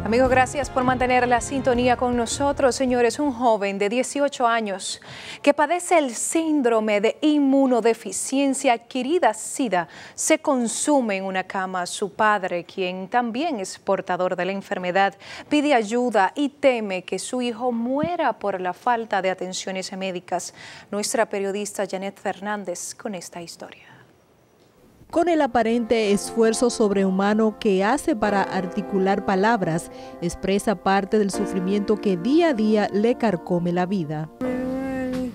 Amigos, gracias por mantener la sintonía con nosotros. Señores, un joven de 18 años que padece el síndrome de inmunodeficiencia adquirida SIDA se consume en una cama. Su padre, quien también es portador de la enfermedad, pide ayuda y teme que su hijo muera por la falta de atenciones médicas. Nuestra periodista Janet Fernández con esta historia. Con el aparente esfuerzo sobrehumano que hace para articular palabras, expresa parte del sufrimiento que día a día le carcome la vida. Me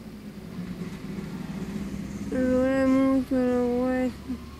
duele mucho los huesos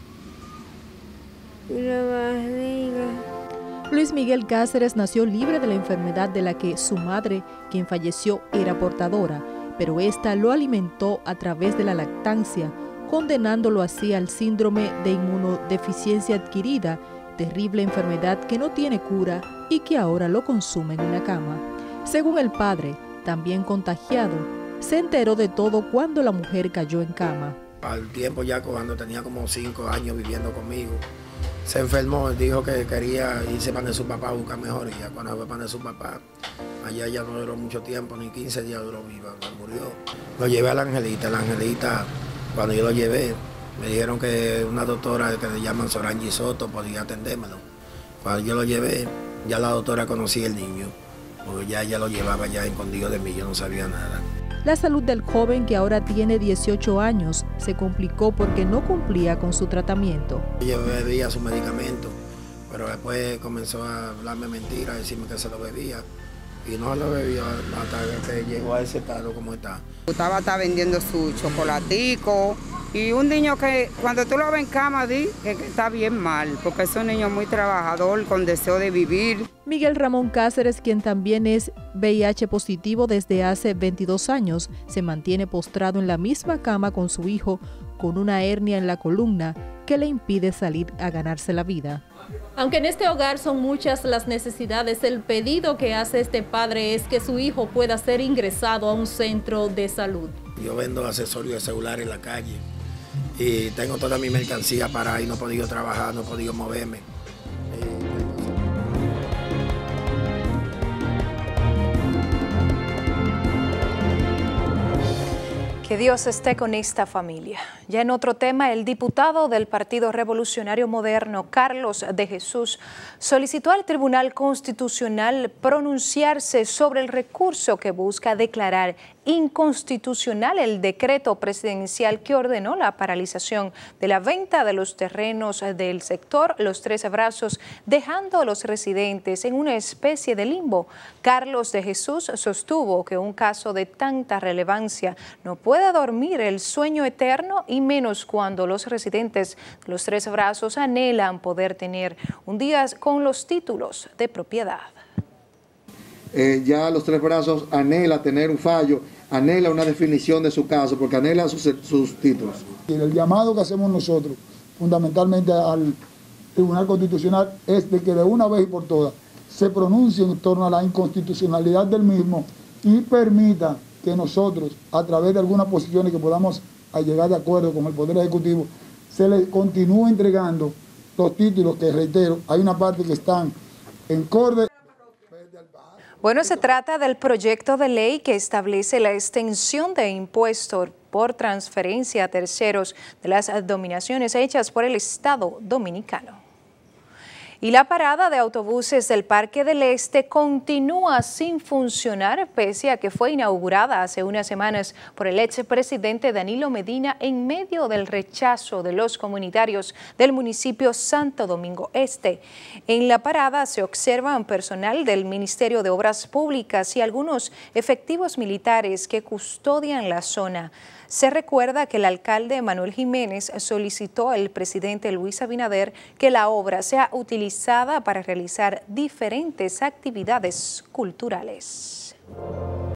y la barriga. Luis Miguel Cáceres nació libre de la enfermedad de la que su madre, quien falleció, era portadora, pero esta lo alimentó a través de la lactancia, condenándolo así al síndrome de inmunodeficiencia adquirida, terrible enfermedad que no tiene cura y que ahora lo consume en una cama. Según el padre, también contagiado, se enteró de todo cuando la mujer cayó en cama. Al tiempo ya cuando tenía como 5 años viviendo conmigo, se enfermó, dijo que quería irse para su papá a buscar mejoría. Cuando fue para su papá, allá ya no duró mucho tiempo, ni 15 días duró viva, murió. Lo llevé a la Angelita, cuando yo lo llevé, me dijeron que una doctora que se llama Sorangi Soto podía atendérmelo. Cuando yo lo llevé, ya la doctora conocía el niño, porque ya ella lo llevaba ya escondido de mí, yo no sabía nada. La salud del joven, que ahora tiene 18 años, se complicó porque no cumplía con su tratamiento. Yo bebía su medicamento, pero después comenzó a hablarme mentiras, a decirme que se lo bebía. Y no lo bebía hasta que llegó a ese estado como está. Estaba vendiendo su chocolatico y un niño que cuando tú lo ves en cama di que está bien mal, porque es un niño muy trabajador, con deseo de vivir. Miguel Ramón Cáceres, quien también es VIH positivo desde hace 22 años, se mantiene postrado en la misma cama con su hijo con una hernia en la columna que le impide salir a ganarse la vida. Aunque en este hogar son muchas las necesidades, el pedido que hace este padre es que su hijo pueda ser ingresado a un centro de salud. Yo vendo accesorios de celular en la calle y tengo toda mi mercancía para ahí, no he podido trabajar, no he podido moverme. Que Dios esté con esta familia. Ya en otro tema, el diputado del Partido Revolucionario Moderno, Carlos de Jesús, solicitó al Tribunal Constitucional pronunciarse sobre el recurso que busca declarar inconstitucional el decreto presidencial que ordenó la paralización de la venta de los terrenos del sector Los Tres Brazos, dejando a los residentes en una especie de limbo. Carlos de Jesús sostuvo que un caso de tanta relevancia no puede dormir el sueño eterno, y menos cuando los residentes de Los Tres Brazos anhelan poder tener un día con los títulos de propiedad. Ya Los Tres Brazos anhela tener un fallo, anhela una definición de su caso, porque anhela sus títulos. Y el llamado que hacemos nosotros, fundamentalmente al Tribunal Constitucional, es de que de una vez y por todas se pronuncie en torno a la inconstitucionalidad del mismo y permita que nosotros, a través de algunas posiciones que podamos llegar de acuerdo con el Poder Ejecutivo, se le continúe entregando los títulos que, reitero, hay una parte que están en CORDE. Bueno, se trata del proyecto de ley que establece la extensión de impuestos por transferencia a terceros de las dominaciones hechas por el Estado dominicano. Y la parada de autobuses del Parque del Este continúa sin funcionar, pese a que fue inaugurada hace unas semanas por el expresidente Danilo Medina en medio del rechazo de los comunitarios del municipio Santo Domingo Este. En la parada se observan personal del Ministerio de Obras Públicas y algunos efectivos militares que custodian la zona. Se recuerda que el alcalde Manuel Jiménez solicitó al presidente Luis Abinader que la obra sea utilizada para realizar diferentes actividades culturales.